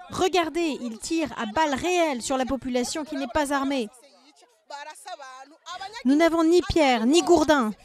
Regardez, ils tirent à balles réelles sur la population qui n'est pas armée. Nous n'avons ni pierre, ni gourdin.